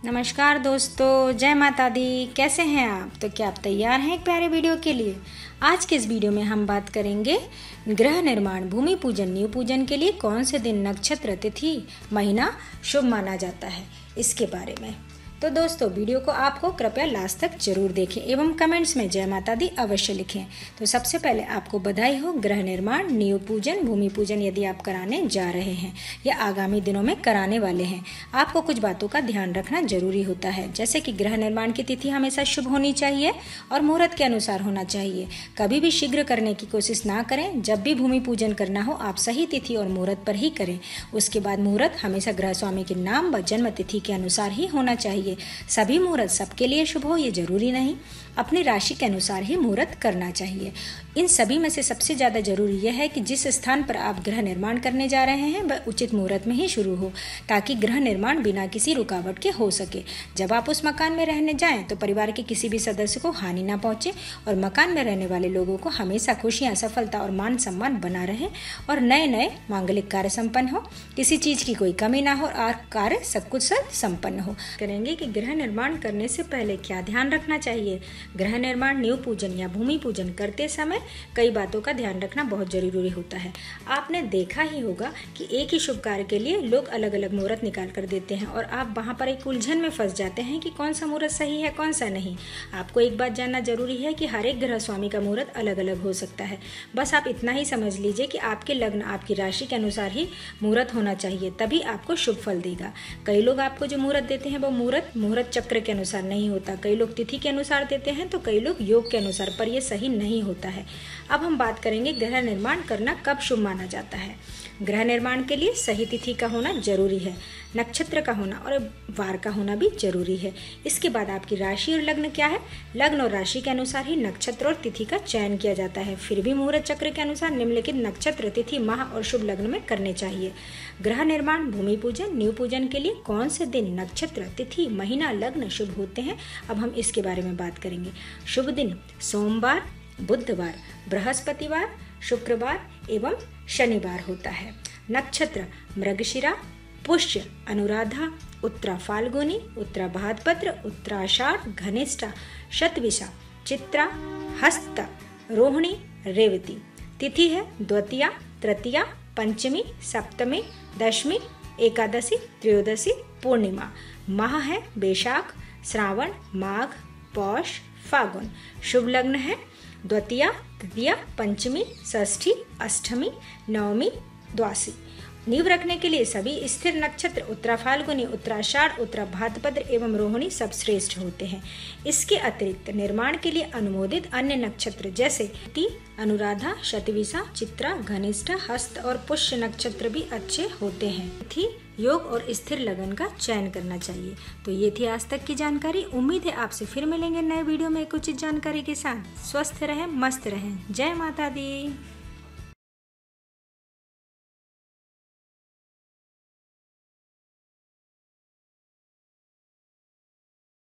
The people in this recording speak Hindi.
नमस्कार दोस्तों, जय माता दी। कैसे हैं आप? तो क्या आप तैयार हैं एक प्यारे वीडियो के लिए? आज के इस वीडियो में हम बात करेंगे गृह निर्माण, भूमि पूजन, नींव पूजन के लिए कौन से दिन, नक्षत्र, तिथि, महीना शुभ माना जाता है, इसके बारे में। तो दोस्तों, वीडियो को आपको कृपया लास्ट तक जरूर देखें एवं कमेंट्स में जय माता दी अवश्य लिखें। तो सबसे पहले आपको बधाई हो, गृह निर्माण, नींव पूजन, भूमि पूजन यदि आप कराने जा रहे हैं या आगामी दिनों में कराने वाले हैं, आपको कुछ बातों का ध्यान रखना जरूरी होता है। जैसे कि गृह निर्माण की तिथि हमेशा शुभ होनी चाहिए और मुहूर्त के अनुसार होना चाहिए। कभी भी शीघ्र करने की कोशिश ना करें। जब भी भूमि पूजन करना हो, आप सही तिथि और मुहूर्त पर ही करें। उसके बाद मुहूर्त हमेशा गृह स्वामी के नाम व जन्म तिथि के अनुसार ही होना चाहिए। सभी मुहूर्त सबके लिए शुभ हो ये जरूरी नहीं। अपनी राशि के अनुसार ही मुहूर्त करना चाहिए। इन सभी में से सबसे ज़्यादा जरूरी यह है कि जिस स्थान पर आप गृह निर्माण करने जा रहे हैं वह उचित मुहूर्त में ही शुरू हो, ताकि गृह निर्माण बिना किसी रुकावट के हो सके। जब आप उस मकान में रहने जाएं तो परिवार के किसी भी सदस्य को हानि ना पहुंचे और मकान में रहने वाले लोगों को हमेशा खुशियां, सफलता और मान सम्मान बना रहे और नए नए मांगलिक कार्य संपन्न हो, किसी चीज की कोई कमी ना हो और कार्य सब कुछ संपन्न हो। करेंगे कि गृह निर्माण करने से पहले क्या ध्यान रखना चाहिए। गृह निर्माण, नींव पूजन या भूमि पूजन करते समय कई बातों का ध्यान रखना बहुत जरूरी होता है। आपने देखा ही होगा कि एक ही शुभ कार्य के लिए लोग अलग अलग मुहूर्त निकाल कर देते हैं और आप वहां पर एक उलझन में फंस जाते हैं कि कौन सा मुहूर्त सही है, कौन सा नहीं। आपको एक बात जानना जरूरी है कि हर एक गृह स्वामी का मुहूर्त अलग अलग हो सकता है। बस आप इतना ही समझ लीजिए कि आपके लग्न, आपकी राशि के अनुसार ही मुहूर्त होना चाहिए, तभी आपको शुभ फल देगा। कई लोग आपको जो मुहूर्त देते हैं वो मुहूर्त चक्र के अनुसार नहीं होता। कई लोग तिथि के अनुसार देते हैं तो कई लोग योग के अनुसार, पर यह सही नहीं होता है। अब हम बात करेंगे गृह निर्माण करना कब शुभ माना जाता है। गृह निर्माण के लिए सही तिथि का होना जरूरी है, नक्षत्र का होना और वार का होना भी जरूरी है। इसके बाद आपकी राशि और लग्न क्या है, लग्न और राशि के अनुसार ही नक्षत्र और तिथि का चयन किया जाता है। फिर भी मुहूर्त चक्र के अनुसार निम्नलिखित नक्षत्र, तिथि, माह और शुभ लग्न में करने चाहिए। गृह निर्माण, भूमि पूजन, नींव पूजन के लिए कौन से दिन, नक्षत्र, तिथि, महीना, लग्न शुभ होते हैं, अब हम इसके बारे में बात करेंगे। शुभ दिन सोमवार, बुधवार, बृहस्पतिवार, शुक्रवार एवं शनिवार होता है। नक्षत्र मृगशिरा, पुष्य, अनुराधा, उत्तरा फाल्गुनी, उत्तरा भाद्रपद, उत्तराषाढ़, घनिष्ठा, शतविशा, चित्रा, हस्त, रोहिणी, रेवती। तिथि है द्वितीया, तृतीया, पंचमी, सप्तमी, दशमी, एकादशी, त्रयोदशी, पूर्णिमा। माह है बैशाख, श्रावण, माघ, पौष, फागुन। शुभ लग्न है द्वितीया, तृतीया, पंचमी, षष्ठी, अष्टमी, नवमी, द्वादशी। नींव रखने के लिए सभी स्थिर नक्षत्र उत्तरा फाल्गुनी, उत्तराषाढ़, उत्तरा भाद्रपद एवं रोहिणी सब श्रेष्ठ होते हैं। इसके अतिरिक्त निर्माण के लिए अनुमोदित अन्य नक्षत्र जैसे ती, अनुराधा, शतविशा, चित्रा, घनिष्ठा, हस्त और पुष्य नक्षत्र भी अच्छे होते हैं। तिथि, योग और स्थिर लगन का चयन करना चाहिए। तो ये थी आज तक की जानकारी। उम्मीद है आपसे फिर मिलेंगे नए वीडियो में एक उचित जानकारी के साथ। स्वस्थ रहें, मस्त रहें। जय माता दी।